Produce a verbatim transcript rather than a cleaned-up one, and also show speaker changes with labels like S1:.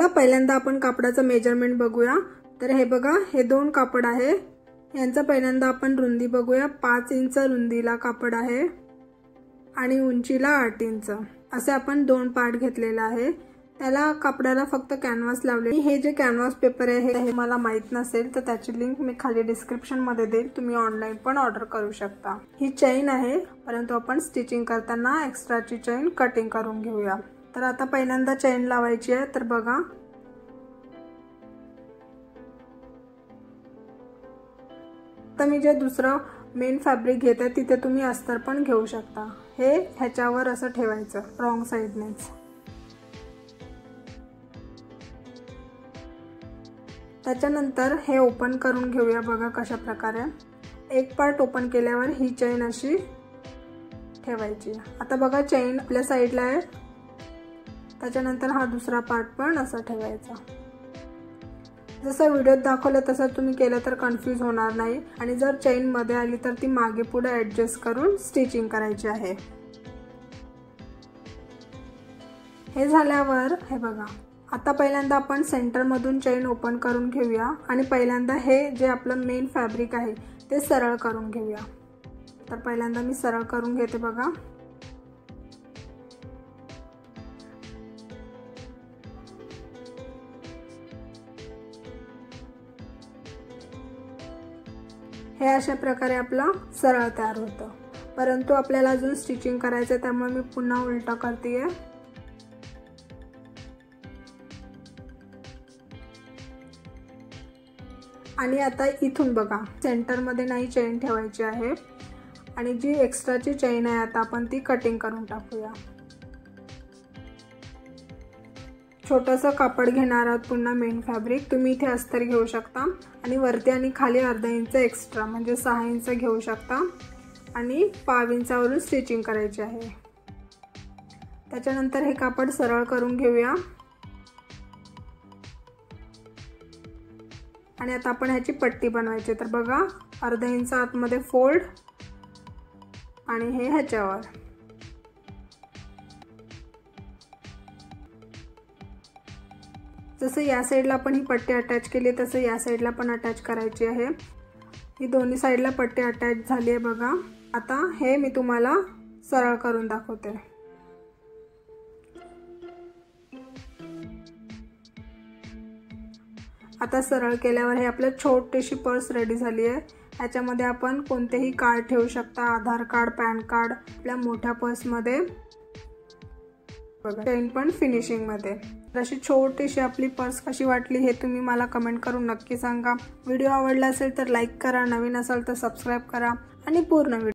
S1: चला पहिल्यांदा आपण कापडाचं मेजरमेंट बघूया। तर हे बघा, हे दोन कापड आहे, यांचा पहिल्यांदा आपण रुंदी बघूया। पाच इंच रुंदीला कापड आहे आणि उंचीला आठ इंच असे आपण दोन पार्ट घेतलेला आहे। त्याला कापडाला फक्त कॅनव्हास लावले। हे जे कॅनव्हास पेपर आहे हे मला माहित नसेल तर त्याची लिंक मी खाली डिस्क्रिप्शन मध्ये देईल, तुम्ही ऑनलाइन पण ऑर्डर करू शकता। ही चेन आहे, परंतु आपण स्टिचिंग करताना एक्स्ट्राची चेन कटिंग करून घेऊया। तर आता पहिल्यांदा चेन लावायची आहे। तर बघा, आता मी जे दुसरं मेन फॅब्रिक घेते तिथे तुम्ही अस्तर पण घेऊ शकता। हे ह्याच्यावर असं ठेवायचं रॉंग साइडनेच। त्याच्यानंतर हे ओपन करून घेऊया। बघा कशा प्रकारे एक पार्ट ओपन केल्यावर ही चेन अशी ठेवायची। आता बघा चेन आपल्या साइडला आहे, त्याच्यानंतर हा दुसरा पार्ट पण असा ठेवायचा। जसं व्हिडिओत दाखवलं तसं तुम्ही केलं तर कन्फ्यूज होणार नाही आणि जर चेन मध्ये आली तर ती मागे पुढे ऍडजस्ट करून स्टिचिंग करायची आहे। हे झाल्यावर हे बघा, आता पहिल्यांदा आपण सेंटर मधून चेन ओपन करून घेऊया आणि पहिल्यांदा हे जे आपलं मेन फॅब्रिक आहे ते सरळ करून घेऊया। तर पहिल्यांदा मी सरळ करून घेते। बघा हे अशा प्रकारे आपला सरळ तयार होतं, परंतु आपल्याला अजून स्टिचिंग करायचं त्यामुळे मी पुन्हा उलटा करतेय। आणि आता इथून बघा सेंटर मध्ये नाही चेन ठेवायची आहे आणि जी एक्स्ट्राची चेन आहे आता आपण ती कटिंग करून टाकूया। छोटंसं कापड घेणार आहोत पुन्हा मेन फॅब्रिक, तुम्ही इथे अस्तर घेऊ शकता आणि वरती आणि खाली अर्धा इंच एक्स्ट्रा म्हणजे सहा इंच घेऊ शकता आणि पाव इंचावरून स्टिचिंग करायची आहे। त्याच्यानंतर हे कापड सरळ करून घेऊया आणि आता आपण ह्याची पट्टी बनवायची। तर बघा अर्धा इंच आतमध्ये फोल्ड आणि हे ह्याच्यावर जसं या साइडला आपण ही पट्टी अटॅच केली तसं या साइडला पण अटॅच करायची आहे। ही दोन्ही साइडला पट्टी अटॅच झाली आहे बघा। आता हे मी तुम्हाला सरळ करून दाखवते। आता सरळ केल्यावर हे आपलं छोटीशी पर्स रेडी झाली आहे। ह्याच्यामध्ये आपण कोणतेही कार्ड ठेवू शकता, आधार कार्ड, पॅन कार्ड। आपल्या मोठ्या पर्स मध्ये बघा चेन पण फिनिशिंग मध्ये। अशी छोटीशी आपली पर्स कशी वाटली हे तुम्ही मला कमेंट करून नक्की सांगा। व्हिडिओ आवडला असेल तर लाईक करा, नवीन असाल तर सबस्क्राइब करा आणि पूर्ण